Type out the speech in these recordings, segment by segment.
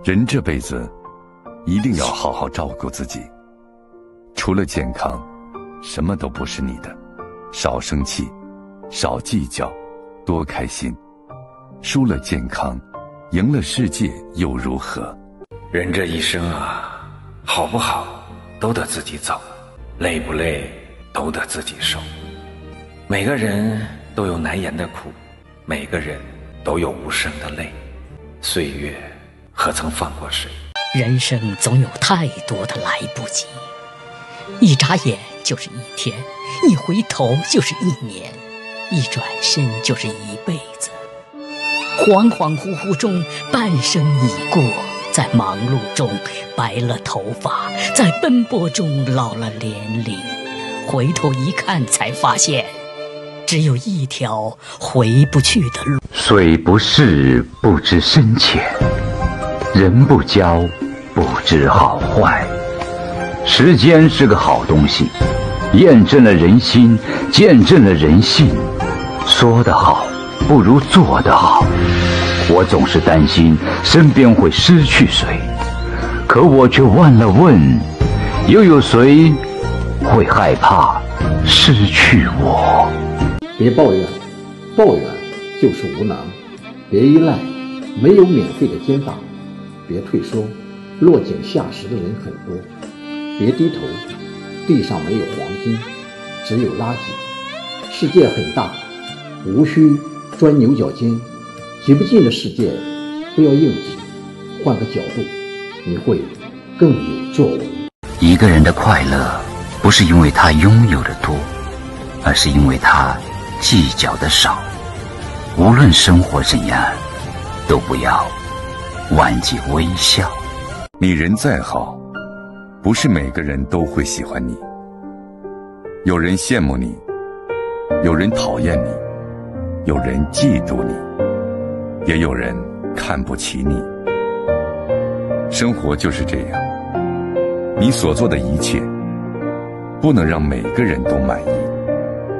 人这辈子一定要好好照顾自己，除了健康，什么都不是你的。少生气，少计较，多开心。输了健康，赢了世界又如何？ 人这一生啊，好不好都得自己走，累不累都得自己受。每个人都有难言的苦，每个人都有无声的泪。岁月何曾放过谁？ 人生总有太多的来不及，一眨眼就是一天，一回头就是一年，一转身就是一辈子。恍恍惚惚中，半生已过，在忙碌中白了头发，在奔波中老了年龄。回头一看，才发现只有一条回不去的路。 水不试不知深浅，人不交不知好坏。时间是个好东西，验证了人心，见证了人性。说得好不如做得好。我总是担心身边会失去谁，可我却忘了问，又有谁会害怕失去我？ 别抱怨，抱怨就是无能；别依赖，没有免费的肩膀；别退缩，落井下石的人很多；别低头，地上没有黄金，只有垃圾。世界很大，无需钻牛角尖，挤不进的世界不要硬挤，换个角度，你会更有作为。 一个人的快乐不是因为他拥有的多，而是因为他计较的少。无论生活怎样，都不要忘记微笑。 你人再好，不是每个人都会喜欢你。有人羡慕你，有人讨厌你，有人嫉妒你，也有人看不起你。生活就是这样，你所做的一切不能让每个人都满意。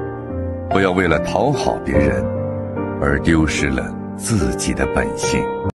不要为了讨好别人而丢失了自己的本性。